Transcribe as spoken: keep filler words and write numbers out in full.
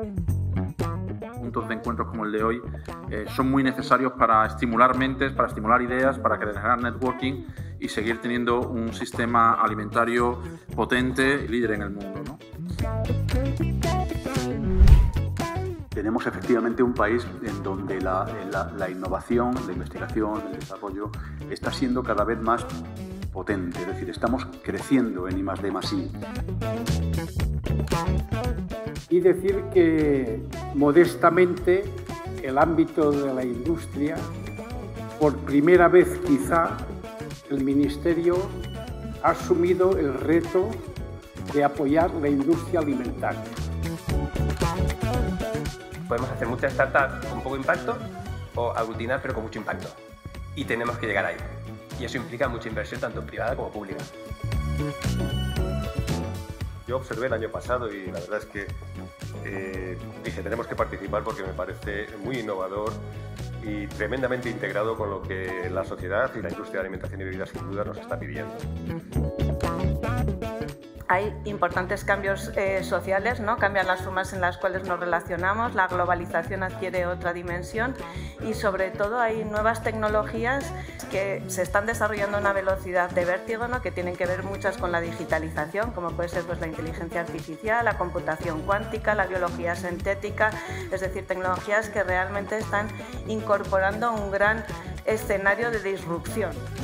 Puntos de encuentros como el de hoy eh, son muy necesarios para estimular mentes, para estimular ideas, para generar networking y seguir teniendo un sistema alimentario potente y líder en el mundo, ¿no? Tenemos efectivamente un país en donde la, la, la innovación, la investigación, el desarrollo está siendo cada vez más potente, es decir, estamos creciendo en I más D más I. Y decir que, modestamente, el ámbito de la industria, por primera vez quizá, el Ministerio ha asumido el reto de apoyar la industria alimentaria. Podemos hacer muchas startups con poco impacto o aglutinar pero con mucho impacto. Y tenemos que llegar ahí. Y eso implica mucha inversión tanto privada como pública. Yo observé el año pasado y la verdad es que eh, dije, tenemos que participar porque me parece muy innovador y tremendamente integrado con lo que la sociedad y la industria de alimentación y bebidas sin duda nos está pidiendo. Hay importantes cambios eh, sociales, ¿no? Cambian las formas en las cuales nos relacionamos, la globalización adquiere otra dimensión y sobre todo hay nuevas tecnologías que se están desarrollando a una velocidad de vértigo, ¿no? Que tienen que ver muchas con la digitalización, como puede ser pues, la inteligencia artificial, la computación cuántica, la biología sintética, es decir, tecnologías que realmente están incorporando un gran escenario de disrupción.